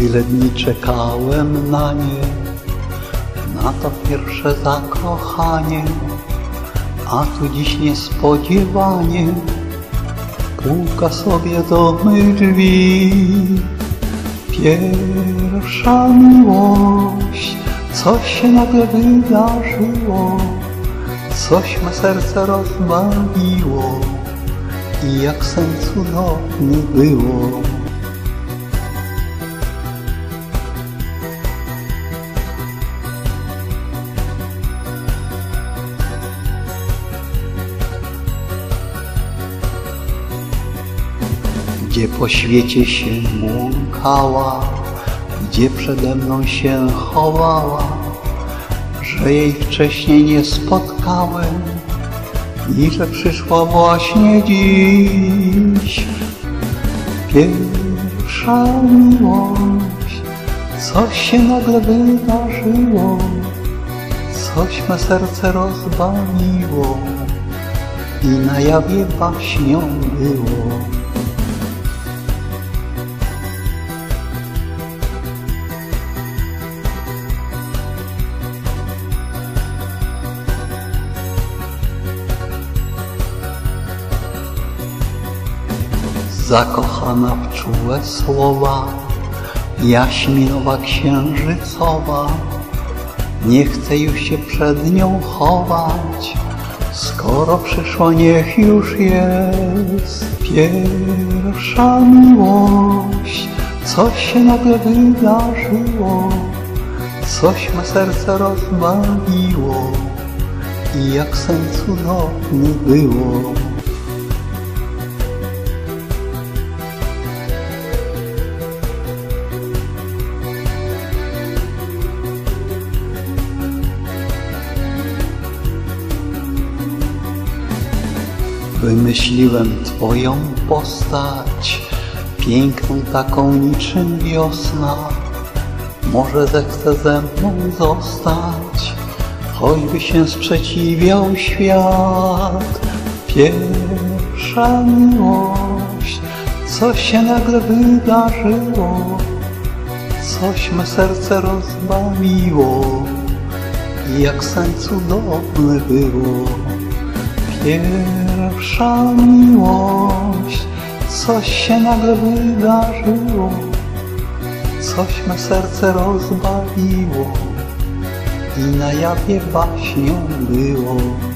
Tyle dni czekałem na nie, na to pierwsze zakochanie, a tu dziś niespodziewanie puka sobie do mych drzwi. Pierwsza miłość, coś się nagle wydarzyło, coś me serce rozbawiło i jak sen cudowny było. Gdzie po świecie się błąkała, gdzie przede mną się chowała, że jej wcześniej nie spotkałem i że przyszła właśnie dziś. Pierwsza miłość, coś się nagle wydarzyło, coś me serce rozbawiło i na jawie baśnią było. Zakochana w czułe słowa, jaśminowa księżycowa, nie chcę już się przed nią chować, skoro przyszła, niech już jest. Pierwsza miłość, coś się nagle wydarzyło, coś me serce rozbawiło i jak sen cudowny było. Wymyśliłem twoją postać, piękną taką niczym wiosna. Może zechce ze mną zostać, choćby się sprzeciwiał świat. Pierwsza miłość, coś się nagle wydarzyło, coś me serce rozbawiło i jak sen cudowny było. Pierwsza miłość, coś się nagle wydarzyło, coś me serce rozbawiło i na jawie baśnią było.